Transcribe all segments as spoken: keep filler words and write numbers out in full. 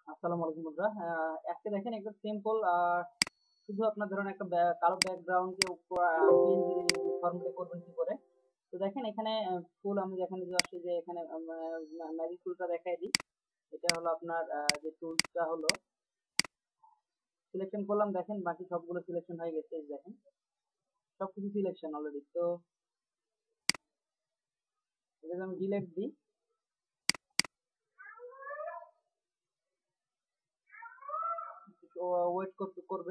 আসসালামু আলাইকুম বন্ধুরা। আহ, আজকে দেখেন একটা সিম্পল শুধু আপনার ধরুন একটা ব্যা- কালো ব্যাকগ্রাউন্ডকে পিএনজি ফরম্যাটে করবেন কি করে। তো দেখেন এখানে ফুল আমি এখানে যে আসছে যে এখানে ম্যাজিক টুলটা দেখাই দিই। এটা হলো আপনার আহ, যে টুলসটা হলো সিলেকশন করলাম, দেখেন বাকি সবগুলো সিলেকশন হয়ে গেছে। এই যে দেখেন সবকিছু সিলেকশন অলরেডি। তো এটা যদি আমি ডিলেট দিই, ওয়েট করতে করবে।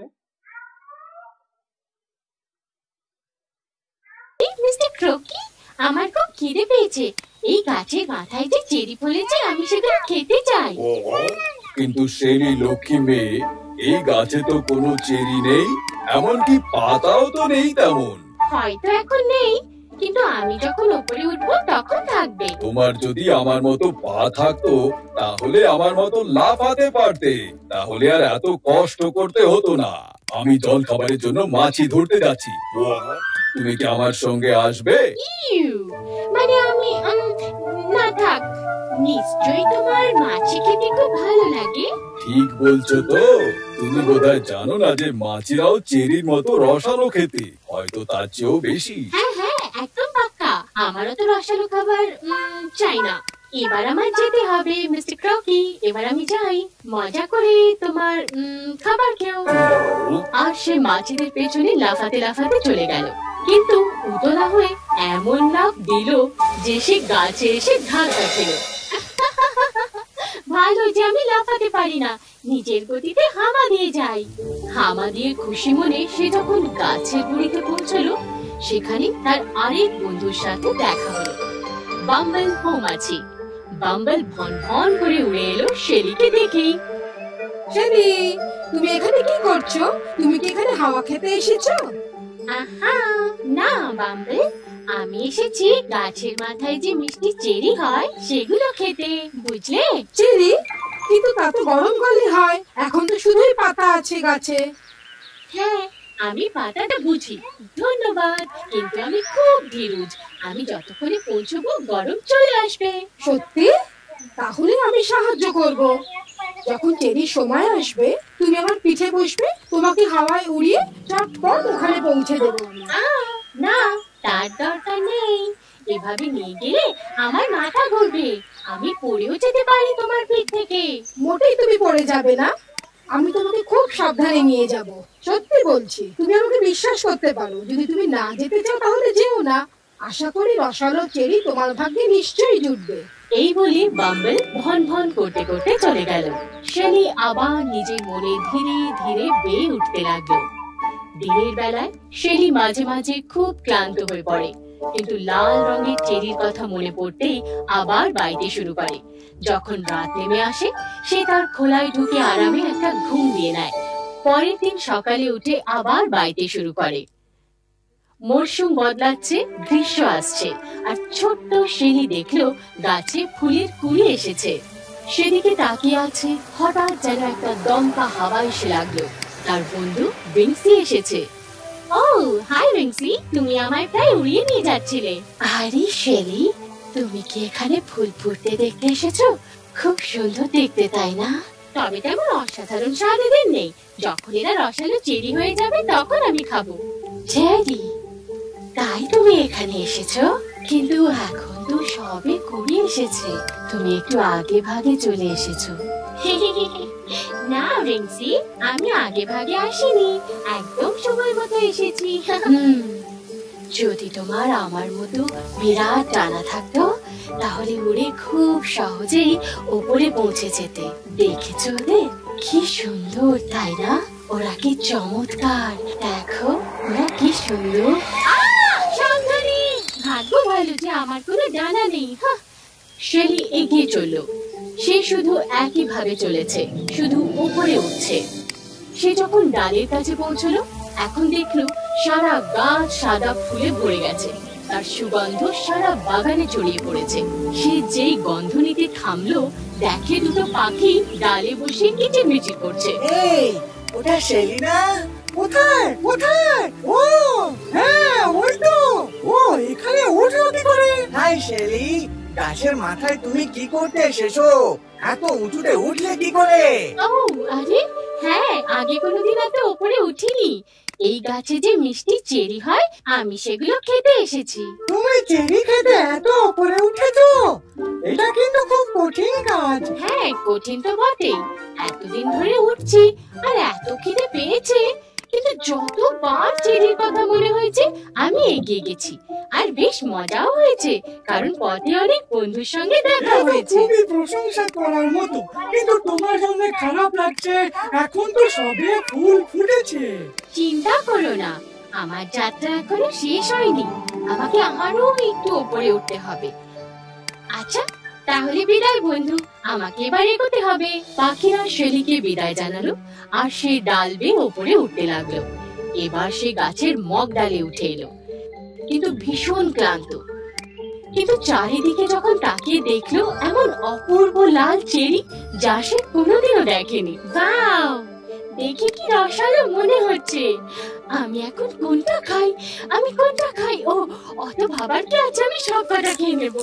মিস্টার ক্রোকি, আমার খুব খিদে পেয়েছে। এই গাছের মাথায় যে চেরি ফলেছে, আমি সেগুলো খেতে চাই। ও, কিন্তু সেই লক্ষ্মী মেয়ে, এই গাছে তো কোনো চেরি নেই, এমনকি পাতাও তো নেই তেমন। হয়তো এখন নেই, কিন্তু আমি যখন উপরে উঠবো তখন থাকবে। তোমার যদি আমার মতো পা থাকতো তাহলে আমার মতো লাফাতে পারতে, তাহলে আর এত কষ্ট করতে হতো না। আমি জল খাবারের জন্য মাছি ধরতে যাচ্ছি। তুমি কি আমার সঙ্গে আসবে? ইউ, মানে আমি উম, না থাক। নিশ্চয়ই তোমার মাছি খেতে খুব ভালো লাগে। ঠিক বলছো তো। তুমি বোধহয় জানো না যে মাছিরাও চেরির মতো রসালো খেতে, হয়তো তার চেয়েও বেশি। হ্যাঁ হ্যাঁ, একদম পাক্কা। আমারও তো রসালো খাবার উম, চাই না। এবার আমার যেতে হবে মিস্টার ক্রকি। এবার আমি যাই, মজা করে তোমার উম, খাবার খেও। আর সে মাছিদের পেছনে লাফাতে লাফাতে চলে গেল, কিন্তু উতলা হয়ে এমন লাফ দিল যে সে গাছে এসে ধাক্কা খেল। ভালো যে আমি লাফাতে পারি না, নিজের গতিতে হামা দিয়ে যাই। হামা দিয়ে খুশি মনে সে যখন গাছের গুড়িতে পৌঁছলো, সেখানে তার আরেক বন্ধুর সাথে দেখা হলো, বাম্বল মৌমাছি। বাম্বল ভন ভন করে উড়ে এলো শেলিকে দেখেই। শেলি, তুমি এখানে কি করছো? তুমি কি এখানে হাওয়া খেতে এসেছো? আহা, না বাম্বল, আমি এসেছি গাছের মাথায় যে মিষ্টি চেরি হয় সেগুলো খেতে, বুঝলে? চেরি? কিন্তু তা তো গরমকালে হয়, এখন তো শুধুই পাতা আছে গাছে। হ্যাঁ, আমি পাতাটা বুঝি, ধন্যবাদ, কিন্তু আমি খুব ধীরুজ। আমি যতক্ষণে পৌঁছবো গরম চলে আসবে। সত্যি? তাহলে আমি সাহায্য করব। যখন চেরির সময় আসবে তুমি আমার পিঠে বসবে, তোমাকে হাওয়ায় উড়িয়ে চটপট ওখানে পৌঁছে দেবো আমি। আহ, না, তার দরকার নেই। এভাবে নিয়ে গেলে আমার মাথা ঘুরবে, আমি পড়েও যেতে পারি তোমার পিঠ থেকে। মোটেই তুমি পড়ে যাবে না, আমি তোমাকে খুব সাবধানে নিয়ে যাব। সত্যি বলছি, তুমি আমাকে বিশ্বাস করতে পারো। যদি তুমি না যেতে চাও তাহলে যেও না। আশা করি রসালো চেরি তোমার ভাগ্যে নিশ্চয়ই জুটবে। এই বলে বাম্বল ভন ভন করতে করতে চলে গেল। শেলি আবার নিজের মনে ধীরে ধীরে বেয়ে উঠতে লাগলো। দিনের বেলায় শেলি মাঝে মাঝে খুব ক্লান্ত হয়ে পড়ে, কিন্তু লাল রঙের চেরির কথা মনে পড়তেই আবার বাইতে শুরু করে। যখন রাত নেমে আসে, সে তার খোলায় ঢুকে আরামে একটা ঘুম দিয়ে নেয়। পরের দিন সকালে উঠে আবার বাইতে শুরু করে। মরশুম বদলাচ্ছে, গ্রীষ্ম আসছে, আর ছোট্ট শেলি দেখলো গাছে ফুলের কুড়ি এসেছে। সেদিকে তাকিয়ে আছে, হঠাৎ যেন একটা দমকা হাওয়া এসে লাগলো। তার বন্ধু রিংসি এসেছে। ও হাই রিংসি, তুমি আমায় প্রায় উড়িয়ে নিয়ে যাচ্ছিলে। আরে শেলি, তুমি কি এখানে ফুল ফুটতে দেখতে এসেছো? খুব সুন্দর দেখতে, তাই না? তবে তেমন অসাধারণ স্বাদ এদের নেই। যখন এরা রসালো চেরি হয়ে যাবে তখন আমি খাবো। চেরি? তাই তুমি এখানে এসেছো? কিন্তু এখন তো সবে কুড়ি এসেছে, তুমি একটু আগে ভাগে চলে এসেছো। না রিংসি, আমি আগে ভাগে আসিনি, একদম সময় মতো এসেছি। যদি তোমার আমার মতো বিরাট ডানা থাকতো তাহলে উড়ে খুব সহজেই উপরে পৌঁছে যেতে। দেখেছো ওদের কি সুন্দর, তাই না? ওরা কি চমৎকার, দেখো ওরা কি সুন্দর। ভাগ্য ভালো যে আমার কোনো ডানা নেই। শেলি এগিয়ে চলল। সে শুধু একই ভাবে চলেছে, শুধু উপরে উঠছে। সে যখন ডালের কাছে পৌঁছলো, এখন দেখলো সারা গাছ সাদা ফুলে ভরে গেছে। তার সুগন্ধ সারা বাগানে ছড়িয়ে পড়েছে। সে যেই গন্ধ নিতে থামলো, দেখে দুটো পাখি ডালে বসে কিচিরমিচির করছে। এই, ওটা শেলি না? কোথায় কোথায়? ও হ্যাঁ, ওই তো। ও এখানে উঠলো কি করে? হাই শেলি, গাছের মাথায় তুমি কি করতে এসেছো? এত উঁচুতে উঠলে কি করে? ও আরে হ্যাঁ, আগে কোনোদিন এত উপরে উঠিনি। এই গাছে যে মিষ্টি চেরি হয়, আমি সেগুলো খেতে এসেছি। তুমি চেরি খেতে এত উপরে উঠেছো? এটা কিন্তু খুব কঠিন কাজ। হ্যাঁ, কঠিন তো বটেই। এতদিন ধরে উঠছি আর এত খিদে পেয়েছে, কিন্তু যতবার চেরির কথা মনে হয়েছে আমি এগিয়ে গেছি। আর বেশ মজাও হয়েছে, কারণ পথে অনেক বন্ধুর সঙ্গে দেখা হয়েছে। খুবই প্রশংসা করার মতো, কিন্তু তোমার জন্য খারাপ লাগছে। এখন তো সবে ফুল ফুটেছে। চিন্তা করো না, আমার যাত্রা এখনো শেষ হয়নি। আমাকে আরো একটু উপরে উঠতে হবে। আচ্ছা তাহলে বিদায় বন্ধু, আমাকে এবার এগোতে হবে। পাখিরা শেলিকে বিদায় জানালো আর সে ডাল বেয়ে উপরে উঠতে লাগলো। এবার সে গাছের মগ ডালে উঠে এলো, কিন্তু ভীষণ ক্লান্ত। কিন্তু চারিদিকে যখন তাকিয়ে দেখলো এমন অপূর্ব লাল চেরি যা সে কোনোদিনও দেখেনি। ওয়াও, দেখে কি রসালো মনে হচ্ছে। আমি এখন কোনটা খাই, আমি কোনটা খাই? ও অত ভাবার কি আছে, আমি সব কটা খেয়ে নেব।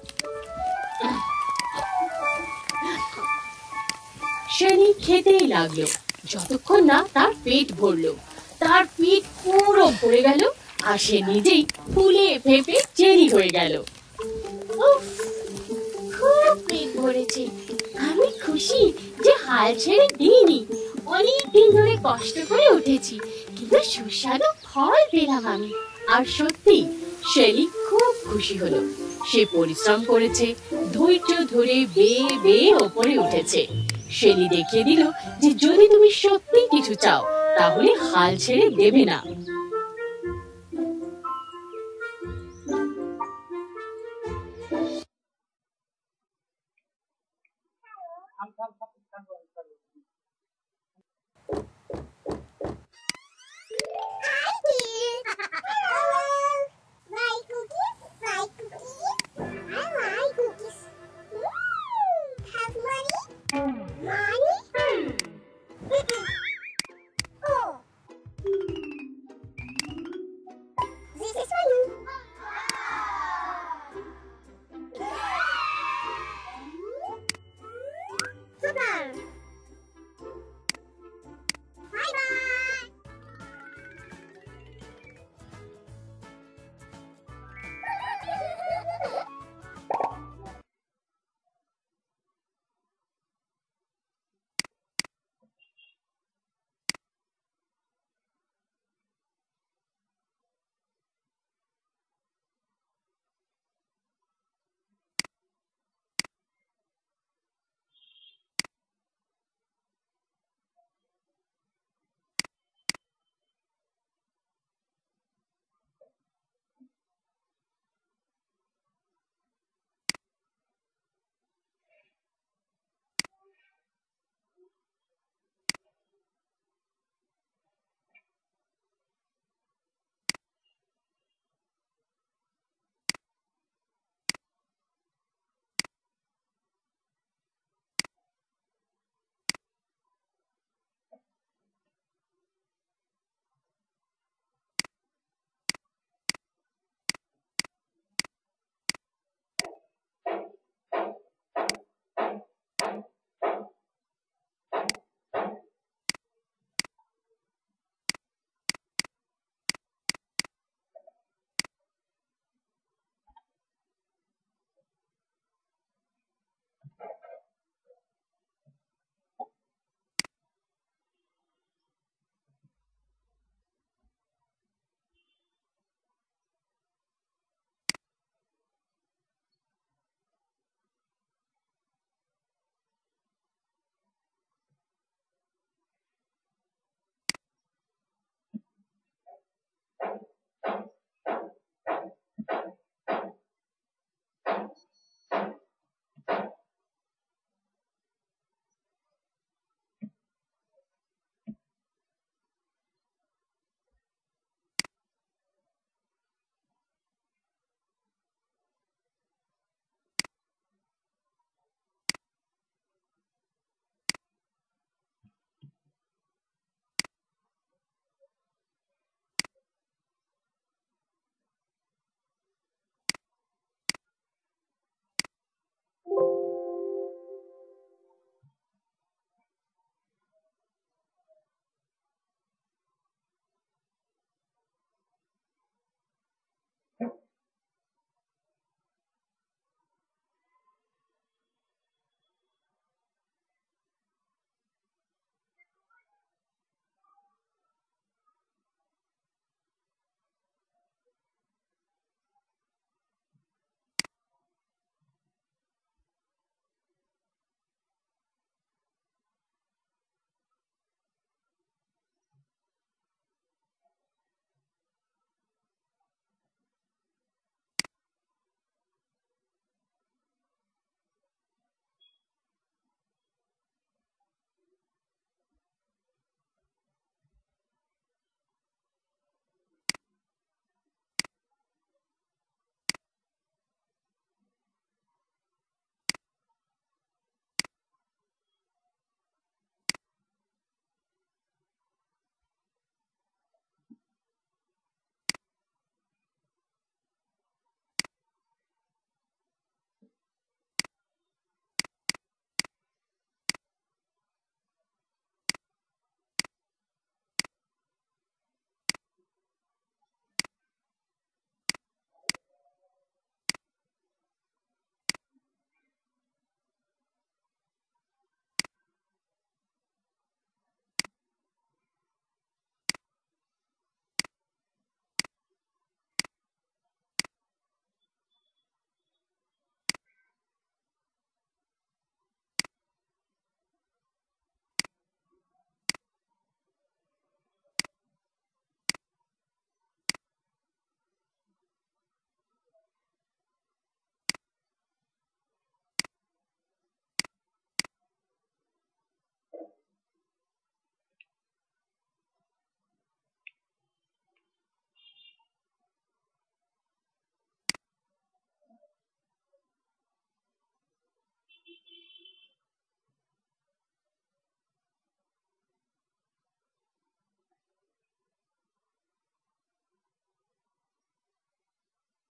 শেলি খেতেই লাগলো যতক্ষণ না তার পেট ভরলো। তার পেট পুরো ভরে গেল আর সে নিজেই ফুলে ফেপে চেরি হয়ে গেল। উফ, খুব পেট ভরেছে। আমি খুশি যে হাল ছেড়ে দিইনি। অনেক দিন ধরে কষ্ট করে উঠেছি, কিন্তু সুস্বাদু ফল পেলাম আমি। আর সত্যি শেলি খুব খুশি হলো। সে পরিশ্রম করেছে, ধৈর্য ধরে বেয়ে বেয়ে ওপরে উঠেছে। শেলি দেখিয়ে দিল যে যদি তুমি সত্যি কিছু চাও তাহলে হাল ছেড়ে দেবে না। থাম থাম থাম থাম, থাম, থাম।